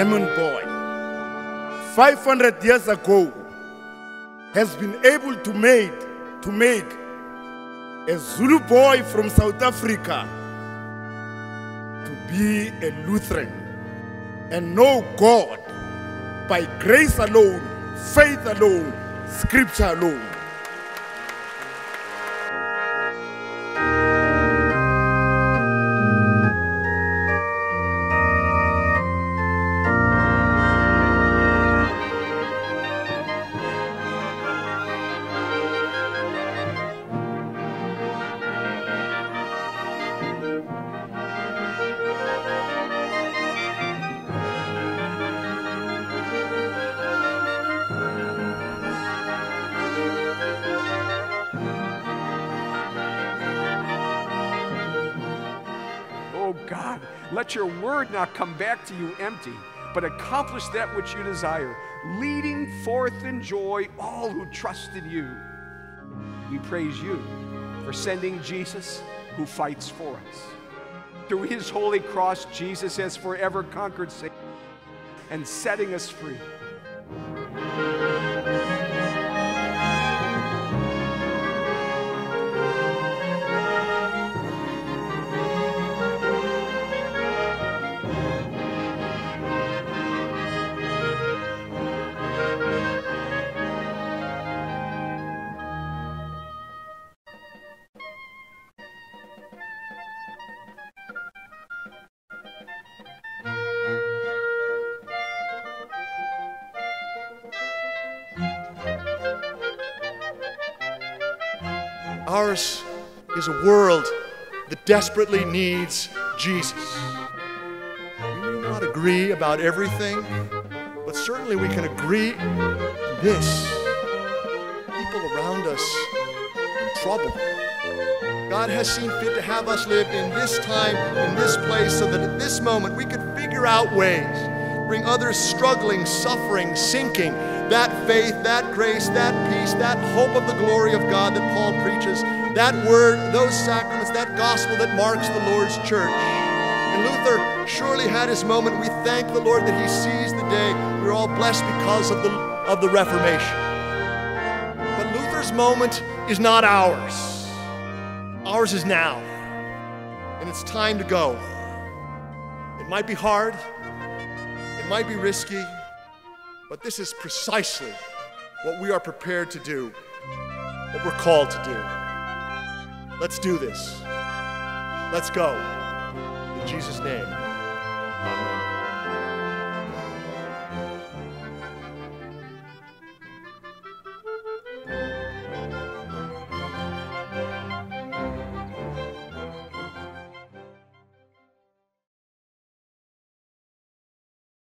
German boy, 500 years ago, has been able to make a Zulu boy from South Africa to be a Lutheran and know God by grace alone, faith alone, Scripture alone. God, let your word not come back to you empty, but accomplish that which you desire, leading forth in joy all who trust in you. We praise you for sending Jesus who fights for us. Through his holy cross, Jesus has forever conquered Satan and setting us free. Ours is a world that desperately needs Jesus. We may not agree about everything, but certainly we can agree on this. People around us in trouble. God has seen fit to have us live in this time, in this place, so that at this moment we could figure out ways, bring others struggling, suffering, sinking, that faith, that grace, that peace, that hope of the glory of God that Paul preaches, that word, those sacraments, that gospel that marks the Lord's church. And Luther surely had his moment. We thank the Lord that he sees the day. We're all blessed because of the Reformation. But Luther's moment is not ours. Ours is now. And it's time to go. It might be hard. It might be risky. But this is precisely what we are prepared to do, what we're called to do. Let's do this. Let's go. In Jesus' name.